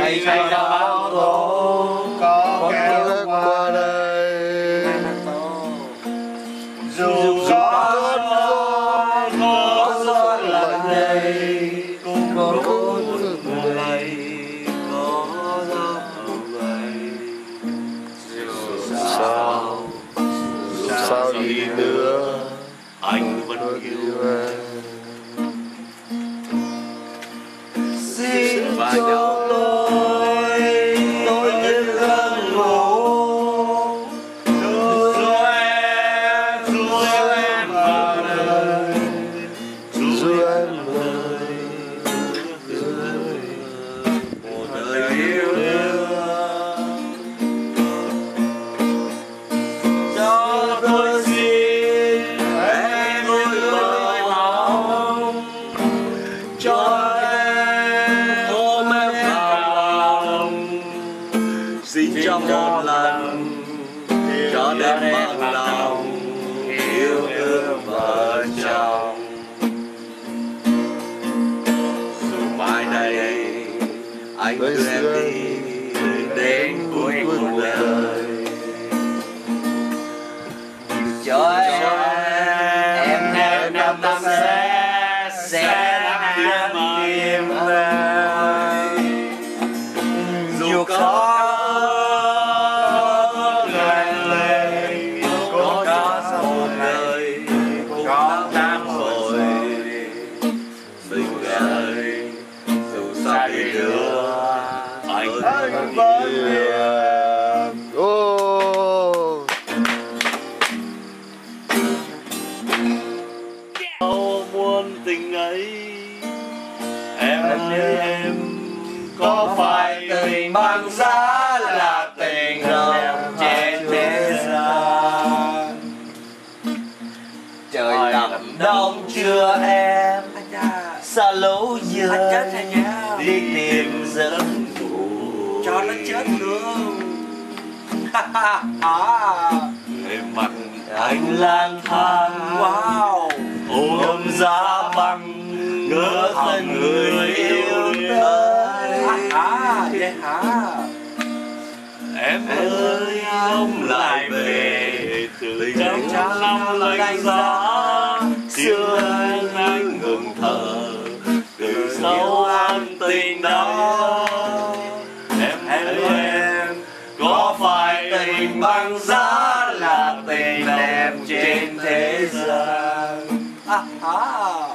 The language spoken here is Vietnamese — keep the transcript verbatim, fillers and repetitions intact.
ngày nào đó có kéo qua đây, dù có gió có gió lạnh đây, có cơn lầy có gió lầy, dù sao dù sao đi nữa anh vẫn yêu em. Xin cho tôi tôi yên giấc ngủ, dù em dù em vào đời, dù em đời một đời yêu đương, cho tôi xin em ơi lời mong cho xin cho một lần cho đến bằng lòng yêu thương vợ chồng. Dù mai đây anh đưa em đi đến cuối cuộc đời, cho em em em năm năm sẽ sẽ nắm tim em, dù có anh vẫn yêu em. Oh. Đâu muôn tình ấy em ơi em, có phải tình bằng giá là tình đẹp trên thế gian. Trời lạnh đông chưa em, xa lấu giờ đi tìm giấc cho nó chết luôn. Người mặt anh lang thang, wow, ôm giá băng ngỡ thân người yêu tới. À, vậy hả? Em ơi không lại về từ trong năm lạnh giá, xưa anh anh ngừng thở từ sâu ân tình đó. Em ơi em, có phải tình bằng giá là tình đẹp trên thế gian? À, à.